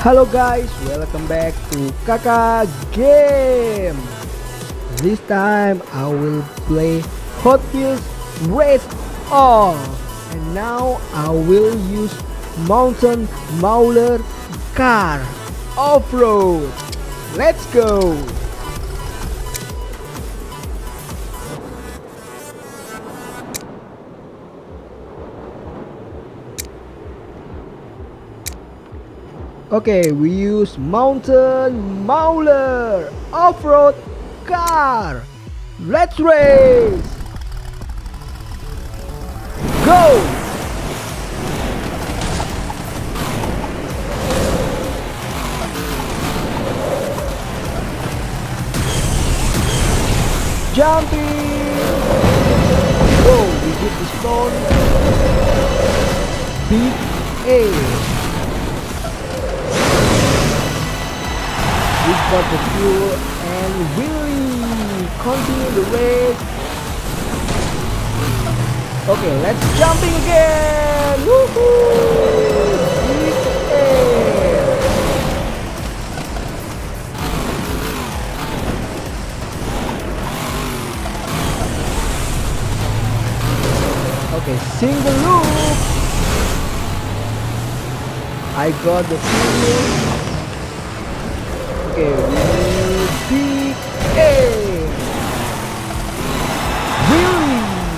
Hello guys, welcome back to Kakak Game. This time I will play Hot Wheels Raceoff, and now I will use mountain Mauler car off-road. Let's go. Okay, we use mountain Mauler off-road car. Let's race. Go. Jumping. Whoa, we hit the stone. Big A. We got the fuel and we continue the race. Okay, let's jumping again. Woohoo! Big air. Okay, single loop. I got the fuel. Okay, big A. Really?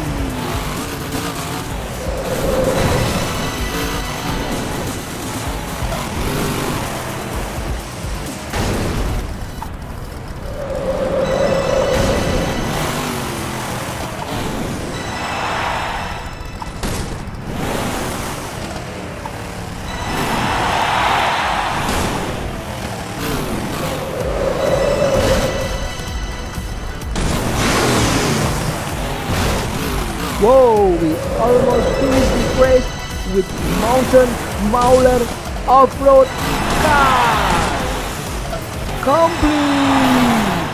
Whoa, we almost finished this race with mountain Mauler off-road car. Complete.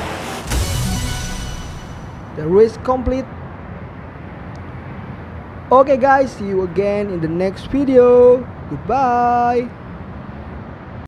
The race complete. Okay guys, see you again in the next video. Goodbye.